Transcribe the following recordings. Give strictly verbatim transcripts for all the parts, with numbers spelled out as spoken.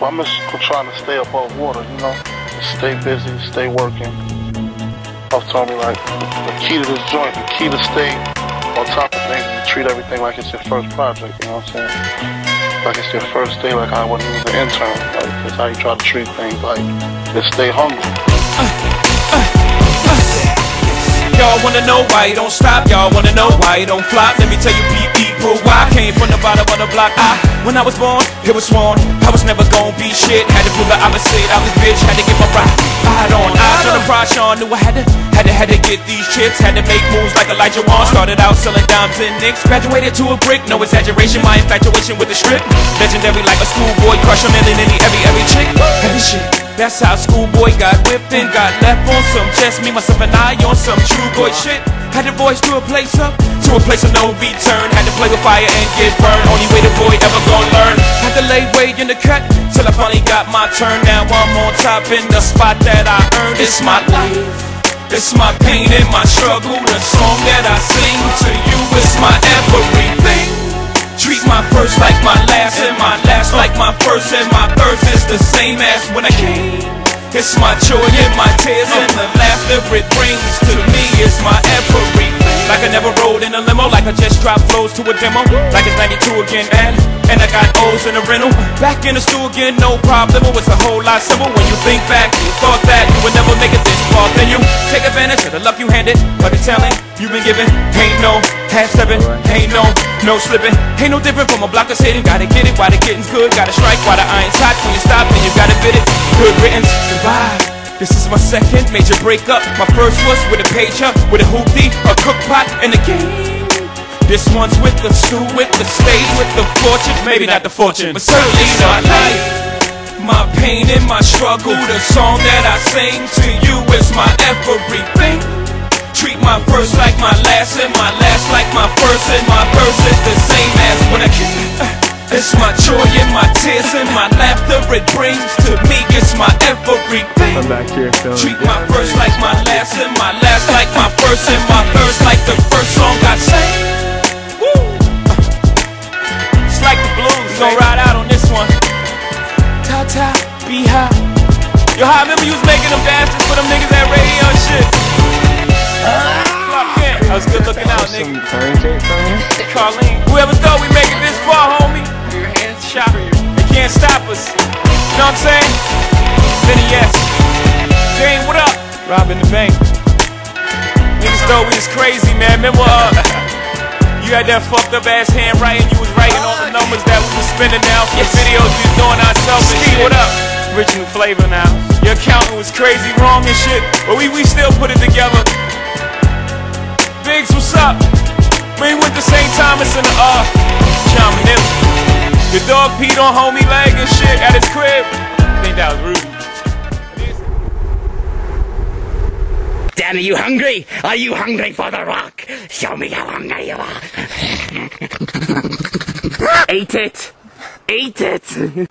But I'm just trying to stay above water, you know? Stay busy, stay working. I've told me, like, the key to this joint, the key to stay on top of things, you treat everything like it's your first project, you know what I'm saying? Like it's your first day, like I wasn't even an intern. Like, that's how you try to treat things, like, just stay hungry. Uh, uh, uh. Y'all wanna know why you don't stop? Y'all wanna know why you don't flop? Let me tell you people why I came from the bottom of the block. I, when I was born, it was sworn I was never gonna be shit. Had to prove the opposite, I was bitch. Had to get my ride, ride on. Eyes on the prize, Sean knew I had to, had to, had to get these chips. Had to make moves like Elijah Wan. Started out selling dimes and nicks. Graduated to a brick, no exaggeration. My infatuation with the strip, legendary like a schoolboy. Crush a million in every every chick. Heavy shit. That's how schoolboy got whipped and got left on some just me, myself and I on some true boy shit. Had to voice to a place up, to a place of no return. Had to play with fire and get burned. Only way the boy ever gonna learn. Had to lay way in the cut till I finally got my turn. Now I'm on top in the spot that I earned. It's my life, it's my pain and my struggle. The song that I sing to you is my everything. Treat my first like my last, and my last like my first, and my first is the same as when I came. It's my joy and my tears and the laughter it brings to me is my everything. Like I never rode in a limo, like I just dropped flows to a demo. Like it's ninety-two again, and and I got O's in a rental. Back in the stool again, no problem. It's a whole lot simple when you think back. You thought that you would never make it this far, then you take advantage of the luck you handed, but the talent you've been given ain't no half stepping, ain't no no slipping, ain't no different from a block that's hitting. Gotta get it while the getting's good, gotta strike while the iron's hot. When you stop, then you gotta bid it. Good riddance, goodbye. This is my second major breakup. My first was with a pager, with a hoopty, a cook pot, and a game. This one's with the stew, with the stage, with the fortune. Maybe not the fortune, but certainly my life, my pain and my struggle. The song that I sing to you is my everything. Treat my first like my last, and my last like my first, and my first is the same as when I came. It's my joy and my tears and my laughter it brings to me. It's my everything. I'm back here feeling Treat my first like my last, and my last like my first, and my first like the first song I sang. Woo! It's like the blues. We gon' ride out on this one. Ta-ta, be high. Yo, I remember you was making them dances for them niggas at radio and shit. Clock in. I was good looking out, nigga. Carlene. Whoever thought we make it this far, homie. Your hands shot. They can't stop us. You know what I'm saying? Vinny, yes. Jane, what up? Robbing the bank. Niggas thought we was crazy, man. Remember, uh, you had that fucked up ass handwriting. You was writing all the numbers that we was spending now for the videos we was doing ourselves and shit. What up? Original flavor now. Your accountant was crazy wrong and shit, but we, we still put it together. Biggs, what's up? We went the same time as in the, uh, John Manila. The dog peed on homie leg and shit at his crib. I think that was rude. Dan, are you hungry? Are you hungry for the rock? Show me how hungry you are. Eat it. Eat it.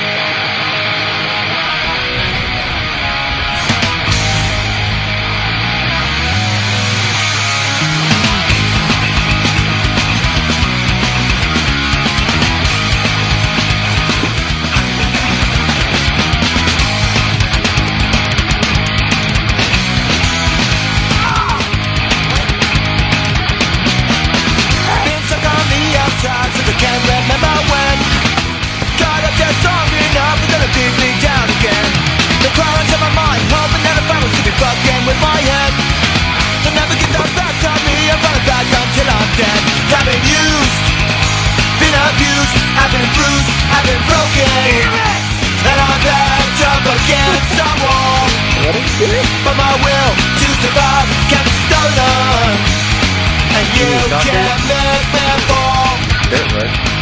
I've been used, been abused, I've been bruised, I've been broken, and I'm backed up against the wall. But my will to survive can be stolen, and you can't make me fall.